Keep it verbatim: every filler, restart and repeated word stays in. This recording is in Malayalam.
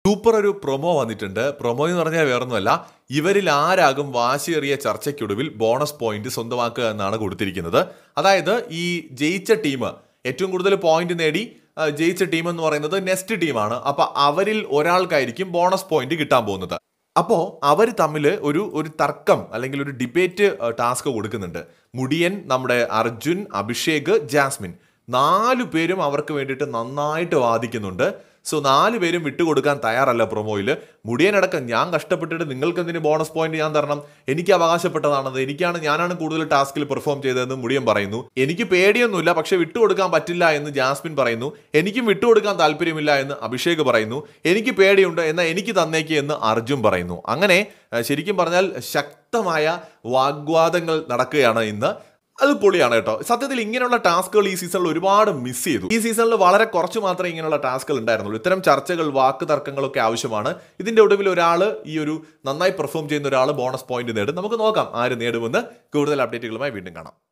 സൂപ്പർ ഒരു പ്രൊമോ വന്നിട്ടുണ്ട്. പ്രൊമോ എന്ന് പറഞ്ഞാൽ വേറൊന്നുമല്ല, ഇവരിൽ ആരാകും വാശിയേറിയ ചർച്ചയ്ക്കൊടുവിൽ ബോണസ് പോയിന്റ് സ്വന്തമാക്കുക എന്നാണ് കൊടുത്തിരിക്കുന്നത്. അതായത് ഈ ജയിച്ച ടീം ഏറ്റവും കൂടുതൽ പോയിന്റ് നേടി ജയിച്ച ടീം എന്ന് പറയുന്നത് നെക്സ്റ്റ് ടീമാണ്. അപ്പൊ അവരിൽ ഒരാൾക്കായിരിക്കും ബോണസ് പോയിന്റ് കിട്ടാൻ പോകുന്നത്. അപ്പോൾ അവർ തമ്മിൽ ഒരു ഒരു തർക്കം അല്ലെങ്കിൽ ഒരു ഡിബേറ്റ് ടാസ്ക് കൊടുക്കുന്നുണ്ട്. മുടിയൻ, നമ്മുടെ അർജുൻ, അഭിഷേക്, ജാസ്മിൻ നാലു പേരും അവർക്ക് വേണ്ടിയിട്ട് നന്നായിട്ട് വാദിക്കുന്നുണ്ട്. സോ നാല് പേരും വിട്ടുകൊടുക്കാൻ തയ്യാറല്ല പ്രൊമോയിൽ. മുടിയനടക്കം ഞാൻ കഷ്ടപ്പെട്ടിട്ട് നിങ്ങൾക്ക് എന്തിന് ബോണസ് പോയിന്റ് ഞാൻ തരണം, എനിക്ക് അവകാശപ്പെട്ടതാണത്, എനിക്കാണ് ഞാനാണ് കൂടുതൽ ടാസ്കിൽ പെർഫോം ചെയ്തതെന്ന് മുടിയൻ പറയുന്നു. എനിക്ക് പേടിയൊന്നുമില്ല, പക്ഷെ വിട്ടുകൊടുക്കാൻ പറ്റില്ല എന്ന് ജാസ്മിൻ പറയുന്നു. എനിക്കും വിട്ടുകൊടുക്കാൻ താല്പര്യമില്ല എന്ന് അഭിഷേക് പറയുന്നു. എനിക്ക് പേടിയുണ്ട്, എന്നാൽ എനിക്ക് തന്നേക്ക് എന്ന് അർജുൻ പറയുന്നു. അങ്ങനെ ശരിക്കും പറഞ്ഞാൽ ശക്തമായ വാഗ്വാദങ്ങൾ നടക്കുകയാണ് ഇന്ന്. അത് പൊളിയാണ് കേട്ടോ. സത്യത്തിൽ ഇങ്ങനെയുള്ള ടാസ്കുകൾ ഈ സീസണിൽ ഒരുപാട് മിസ് ചെയ്തു. ഈ സീസണിൽ വളരെ കുറച്ച് മാത്രമേ ഇങ്ങനെയുള്ള ടാസ്കുകൾ ഉണ്ടായിരുന്നുള്ളൂ. ഇത്തരം ചർച്ചകൾ, വാക്ക് തർക്കങ്ങളൊക്കെ ആവശ്യമാണ്. ഇതിന്റെ ഒടുവിൽ ഒരാൾ, ഈ ഒരു നന്നായി പെർഫോം ചെയ്യുന്ന ഒരാൾ ബോണസ് പോയിന്റ് നേടും. നമുക്ക് നോക്കാം ആര് നേടുമെന്ന്. കൂടുതൽ അപ്ഡേറ്റുകളുമായി വീണ്ടും കാണാം.